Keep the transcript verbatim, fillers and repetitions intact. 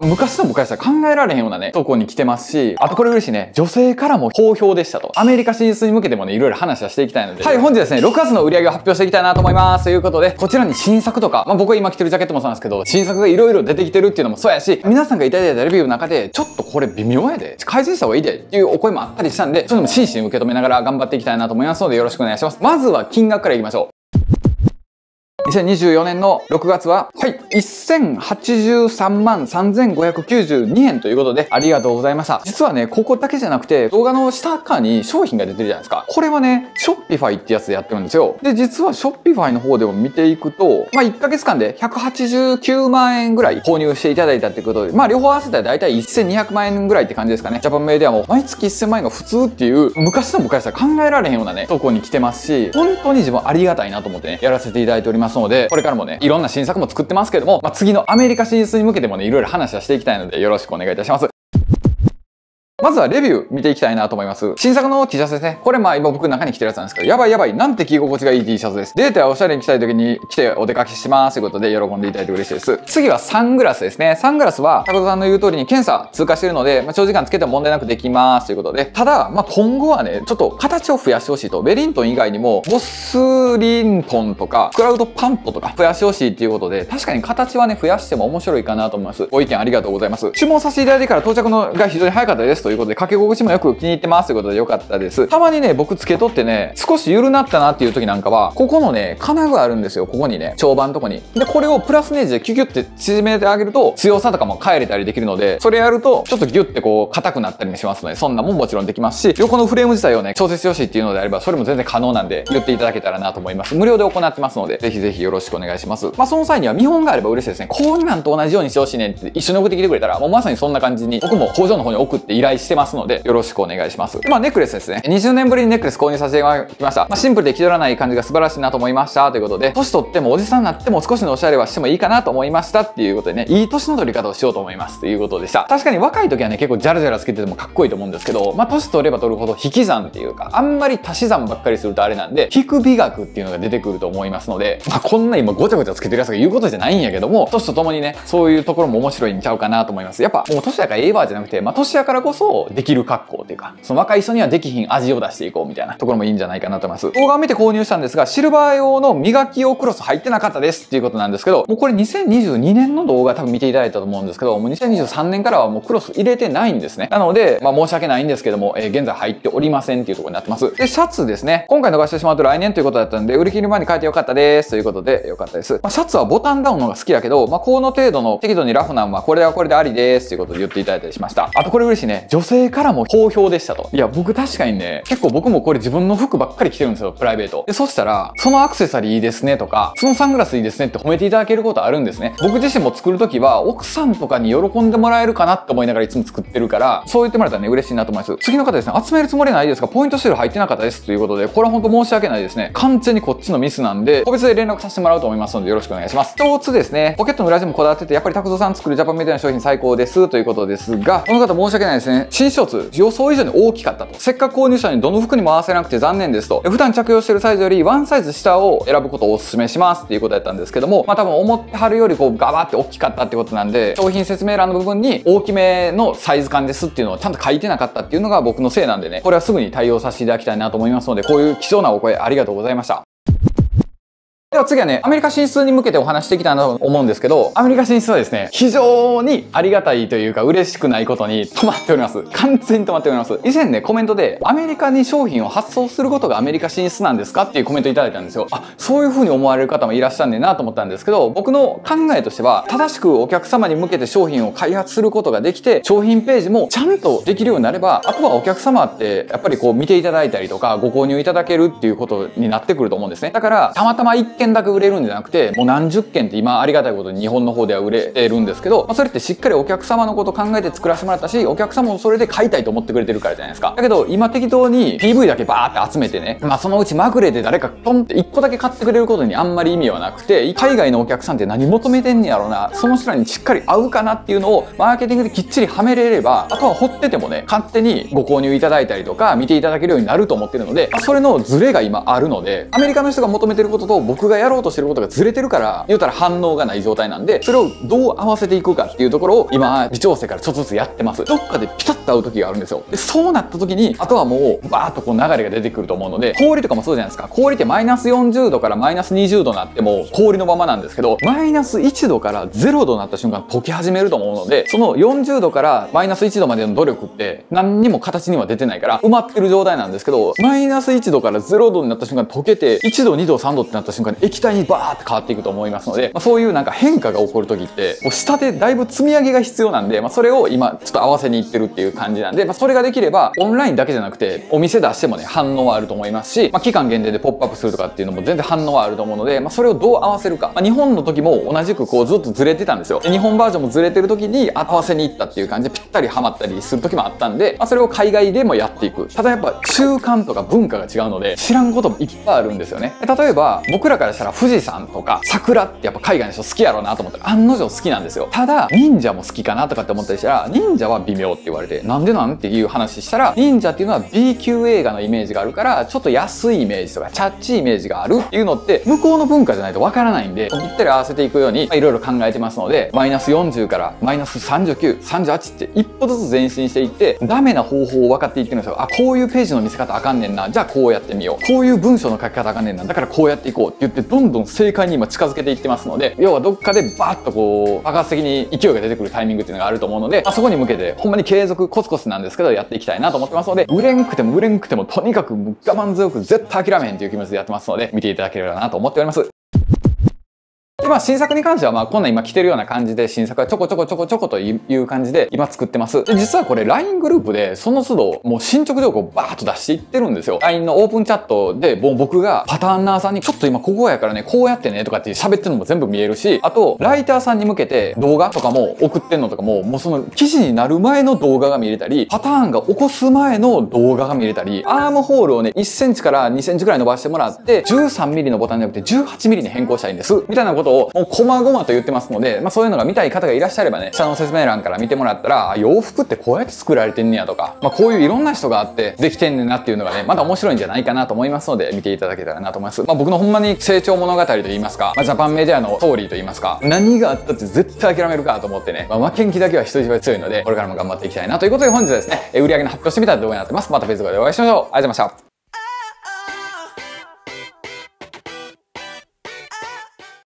昔の昔は考えられへんようなね、とこに来てますし、あとこれ嬉しいね、女性からも好評でしたと。アメリカ進出に向けてもね、いろいろ話はしていきたいので。はい、本日ですね、ろくがつの売り上げを発表していきたいなと思います。ということで、こちらに新作とか、まあ僕が今着てるジャケットもそうなんですけど、新作がいろいろ出てきてるっていうのもそうやし、皆さんがいただいたレビューの中で、ちょっとこれ微妙やで、改善した方がいいでっていうお声もあったりしたんで、それも真摯に受け止めながら頑張っていきたいなと思いますので、よろしくお願いします。まずは金額からいきましょう。にせんにじゅうよねんのろくがつは、はい、せんはちじゅうさんまんさんぜんごひゃくきゅうじゅうにえんということで、ありがとうございました。実はね、ここだけじゃなくて、動画の下側に商品が出てるじゃないですか。これはね、ショッピファイってやつでやってるんですよ。で、実はショッピファイの方でも見ていくと、まあ、いっかげつかんでひゃくはちじゅうきゅうまんえんぐらい購入していただいたってことで、まあ、両方合わせたらだいたいせんにひゃくまんえんぐらいって感じですかね。ジャパンメイではもう、毎月せんまんえんが普通っていう、昔の昔は考えられへんようなね、とこに来てますし、本当に自分ありがたいなと思ってね、やらせていただいておりますので、これからもね、いろんな新作も作ってますけども、まあ、次のアメリカ進出に向けてもね、いろいろ話はしていきたいので、よろしくお願いいたします。まずはレビュー見ていきたいなと思います。新作の T シャツですね。これまあ今僕中に着てるやつなんですけど、やばいやばい、なんて着心地がいい T シャツです。デートやおしゃれに着たい時に着てお出かけしますということで喜んでいただいて嬉しいです。次はサングラスですね。サングラスは、高田さんの言う通りに検査通過しているので、まあ、長時間つけても問題なくできますということで、ただ、まあ今後はね、ちょっと形を増やしてほしいと。ベリントン以外にも、ボスリントンとか、クラウドパントとか増やしてほしいっていうことで、確かに形はね、増やしても面白いかなと思います。ご意見ありがとうございます。注文させていただいてから到着のが非常に早かったですということで、掛け心地もよく気に入ってますということでよかったです。たまにね、僕つけとってね、少し緩なったなっていう時なんかは、ここのね、金具があるんですよ。ここにね、長板のとこに。で、これをプラスネジでキュキュって縮めてあげると、強さとかも変えれたりできるので、それやると、ちょっとギュッてこう、硬くなったりもしますので、そんなもんもちろんできますし、横のフレーム自体をね、調節してほしいっていうのであれば、それも全然可能なんで、言っていただけたらなと思います。無料で行ってますので、ぜひぜひよろしくお願いします。まあ、その際には見本があれば嬉しいですね。こうなんと同じようにしてほしいねって一緒に送ってきてくれたら、もうまさにそんな感じに、僕も工場の方に送って依頼してますので、よろしくお願いします。まあ、ネックレスですね。にじゅうねんぶりにネックレス購入させていただきました。まあ、シンプルで気取らない感じが素晴らしいなと思いました。ということで、年取ってもおじさんになっても少しのおしゃれはしてもいいかなと思いましたっていうことでね、いい年の取り方をしようと思いますということでした。確かに若い時はね、結構ジャラジャラつけててもかっこいいと思うんですけど、まあ、年取れば取るほど引き算っていうか、あんまり足し算ばっかりするとあれなんで、引く美学っていうのが出てくると思いますので、まあ、こんな今ごちゃごちゃつけてるやつが言うことじゃないんやけども、年とともにね、そういうところも面白いんちゃうかなと思います。やっぱもう年やからええわじゃなくて、まあ、年やからこそできる格好っていうか、その若い人にはできひん味を出していこうみたいなところもいいんじゃないかなと思います。動画を見て購入したんですが、シルバー用の磨き用クロス入ってなかったですっていうことなんですけど、もうこれにせんにじゅうにねんの動画多分見ていただいたと思うんですけど、もうにせんにじゅうさんねんからはもうクロス入れてないんですね。なので、まあ申し訳ないんですけども、えー、現在入っておりませんっていうところになってます。で、シャツですね。今回逃してしまうと来年ということだったんで、売り切り前に変えてよかったですということでよかったです。まあ、シャツはボタンダウンの方が好きやけど、まあ、この程度の適度にラフなのはこれはこれでありですということで言っていただいたりしました。あとこれ嬉しいね。女性からも好評でしたと。いや、僕確かにね、結構僕もこれ自分の服ばっかり着てるんですよ、プライベート。で、そしたら、そのアクセサリーいいですねとか、そのサングラスいいですねって褒めていただけることあるんですね。僕自身も作るときは、奥さんとかに喜んでもらえるかなって思いながらいつも作ってるから、そう言ってもらえたらね、嬉しいなと思います。次の方ですね、集めるつもりないですが、ポイントシール入ってなかったですということで、これは本当申し訳ないですね。完全にこっちのミスなんで、個別で連絡させてもらうと思いますので、よろしくお願いします。一つですね、ポケットの裏地もこだわってて、やっぱりタクトさん作るジャパンメディアの商品最高ですということですが、この方申し訳ないですね。新ショーツ、予想以上に大きかったと。せっかく購入したのにどの服にも合わせなくて残念ですと。普段着用しているサイズよりワンサイズ下を選ぶことをお勧めしますっていうことやったんですけども、まあ多分思ってはるよりこうガバって大きかったってことなんで、商品説明欄の部分に大きめのサイズ感ですっていうのをちゃんと書いてなかったっていうのが僕のせいなんでね、これはすぐに対応させていただきたいなと思いますので、こういう貴重なお声ありがとうございました。では次はね、アメリカ進出に向けてお話していきたいなと思うんですけど、アメリカ進出はですね、非常にありがたいというか嬉しくないことに止まっております。完全に止まっております。以前ね、コメントで、アメリカに商品を発送することがアメリカ進出なんですかっていうコメントいただいたんですよ。あ、そういう風に思われる方もいらっしゃるんだなと思ったんですけど、僕の考えとしては、正しくお客様に向けて商品を開発することができて、商品ページもちゃんとできるようになれば、あとはお客様ってやっぱりこう見ていただいたりとか、ご購入いただけるっていうことになってくると思うんですね。だから、たまたまいっけんだけ売れるんじゃなくて、もう何十件って今ありがたいことに日本の方では売れてるんですけど、まあ、それってしっかりお客様のことを考えて作らせてもらったし、お客様もそれで買いたいと思ってくれてるからじゃないですか。だけど今適当に ピーブイ だけバーって集めてね、まあそのうちまぐれで誰かポンっていっこだけ買ってくれることにあんまり意味はなくて、海外のお客さんって何求めてんねやろうな、その人らにしっかり合うかなっていうのをマーケティングできっちりはめれれば、あとは掘っててもね、勝手にご購入いただいたりとか見ていただけるようになると思ってるので、それのズレが今あるので、アメリカの人が求めてることと僕ががやろうとしてることがずれてるから、言うたら反応がない状態なんで、それをどう合わせていくかっていうところを今、微調整からちょっとずつやってます。どっかでピタッと合う時があるんですよ。で、そうなった時に、あとはもう、バーッとこう流れが出てくると思うので、氷とかもそうじゃないですか。氷ってマイナスよんじゅうどからマイナスにじゅうどになっても氷のままなんですけど、マイナスいちどからゼロどになった瞬間溶け始めると思うので、そのよんじゅうどからマイナスいちどまでの努力って何にも形には出てないから埋まってる状態なんですけど、マイナスいちどからゼロどになった瞬間溶けて、いちど、にど、さんどってなった瞬間に液体にバーって変わっていくと思いますので、まあ、そういうなんか変化が起こる時って、もう下でだいぶ積み上げが必要なんで、まあ、それを今ちょっと合わせにいってるっていう感じなんで、まあ、それができればオンラインだけじゃなくてお店出してもね反応はあると思いますし、まあ、期間限定でポップアップするとかっていうのも全然反応はあると思うので、まあ、それをどう合わせるか、まあ、日本の時も同じくこうずっとずれてたんですよ。で日本バージョンもずれてる時に合わせに行ったっていう感じでぴったりハマったりする時もあったんで、まあ、それを海外でもやっていく。ただやっぱ習慣とか文化が違うので知らんこともいっぱいあるんですよね。例えば僕らからしたら富士山とか桜ってやっぱ海外の人好きやろうなと思ったら案の定好きなんですよ。ただ忍者も好きかなとかって思ったりしたら、忍者は微妙って言われて、なんでなんっていう話したら、忍者っていうのは ビーきゅう 映画のイメージがあるからちょっと安いイメージとかチャッチいイメージがあるっていうのって向こうの文化じゃないとわからないんで、ぴったり合わせていくようにいろいろ考えてますので、マイナスよんじゅうからマイナスさんじゅうきゅう、さんじゅうはちって一歩ずつ前進していってダメな方法を分かっていってるんですよ。あ、こういうページの見せ方あかんねんな、じゃあこうやってみよう、こういう文章の書き方あかんねんな、だからこうやっていこうって言ってどんどん正解に今近づけていってますので、要はどっかでバーッとこう爆発的に勢いが出てくるタイミングっていうのがあると思うので、まあ、そこに向けてほんまに継続コツコツなんですけどやっていきたいなと思ってますので、売れんくても売れんくてもとにかく我慢強く絶対諦めへんという気持ちでやってますので、見ていただければなと思っております。で、まあ、新作に関しては、まあ、こんなん今来てるような感じで、新作はちょこちょこちょこちょこという感じで、今作ってます。で、実はこれ ライン グループで、その都度、もう進捗情報をバーッと出していってるんですよ。ライン のオープンチャットで、もう僕がパターンナーさんに、ちょっと今ここやからね、こうやってね、とかって喋ってるのも全部見えるし、あと、ライターさんに向けて動画とかも送ってんのとかも、もうその記事になる前の動画が見れたり、パターンが起こす前の動画が見れたり、アームホールをね、いっセンチからにセンチくらい伸ばしてもらって、じゅうさんミリのボタンじゃなくてじゅうはちミリに変更したいんです。みたいなことを、もう細々と言ってますので、まあそういうのが見たい方がいらっしゃればね、下の説明欄から見てもらったら、洋服ってこうやって作られてんねやとか、まあこういういろんな人があってできてんねんなっていうのがね、まだ面白いんじゃないかなと思いますので、見ていただけたらなと思います。まあ僕のほんまに成長物語と言いますか、まあジャパンメディアのストーリーと言いますか、何があったって絶対諦めるかと思ってね、まあ負けん気だけは人一倍強いので、これからも頑張っていきたいなということで、本日はですね、売上の発表してみた動画になってます。また Facebook でお会いしましょう。ありがとうございました。